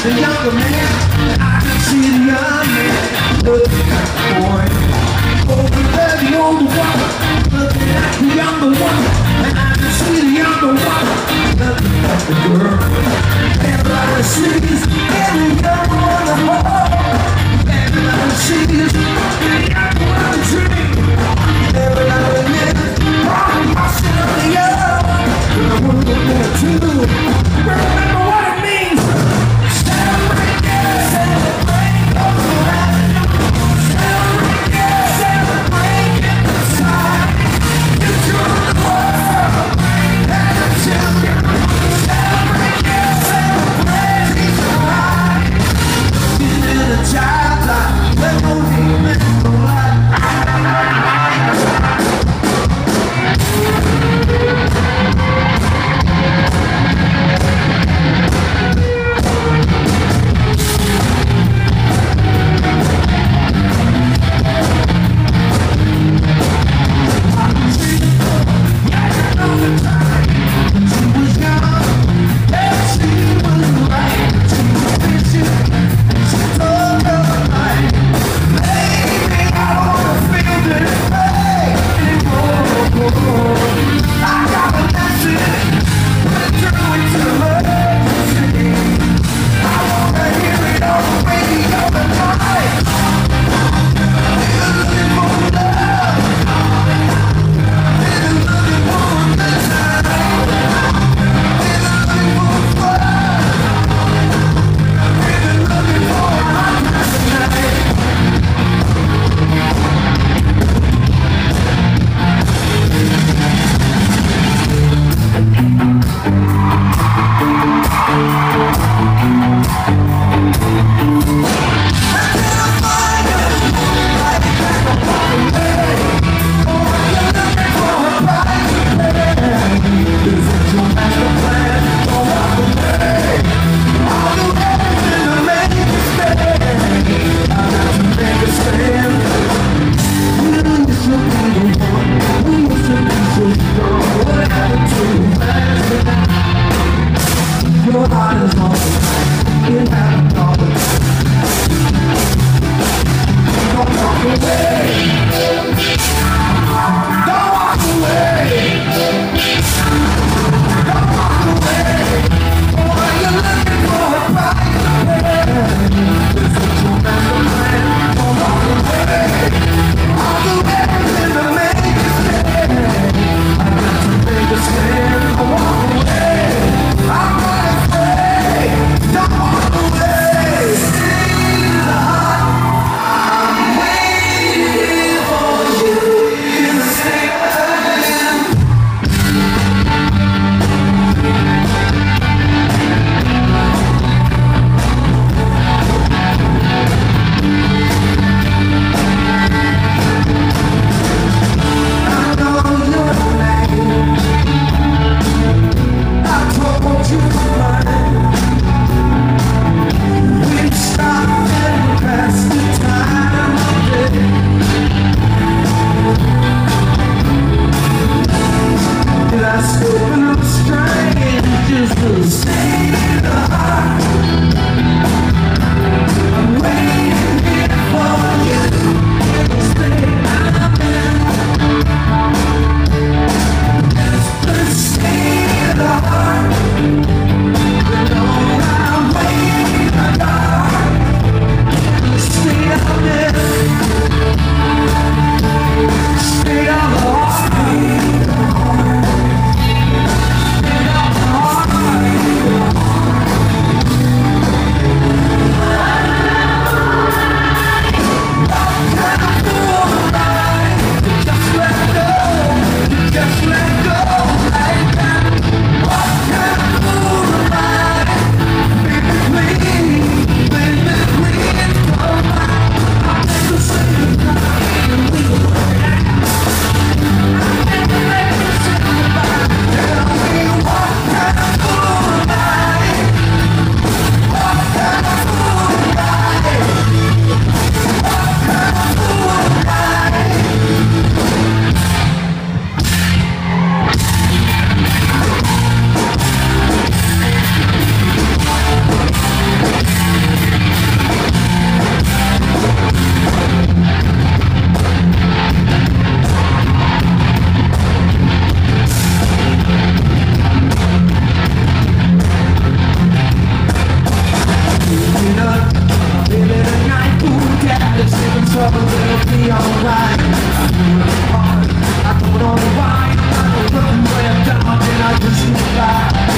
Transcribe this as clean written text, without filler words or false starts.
the younger man, and I can see the young man looking at the boy. Over there, the older one looking at the younger one, and I can see the younger one looking at the girl. Everybody sees every young one of home. Everybody sees every young one of dream. Everybody lives from myself to you. And I want to go too. Remember what it means. Celebrate, yeah, celebrate, oh, celebrate, yeah, celebrate, get inside. You join the world, and the children. Celebrate, yeah, celebrate, he's alive. He's in a child's life, where no demon no life. Your heart is open, you have a problem. Don't walk away. Don't walk away. Don't walk away. Boy, you're looking for a fight. This is your master plan. Don't walk away. I'll do everything to make you stay. I got to make a stand. Don't walk away. I'm not afraid. Don't walk away. I'm waiting for you in the sand. I know your name. I told you mine. We stopped and passed the time of day. Did I slip in a strange just to stay in the heart? I'm waiting here for you in the state I'm in. Let's stay in the heart. You know I'm waiting in the dark. Stay out there. Stay on the heart. Stay on the heart. side.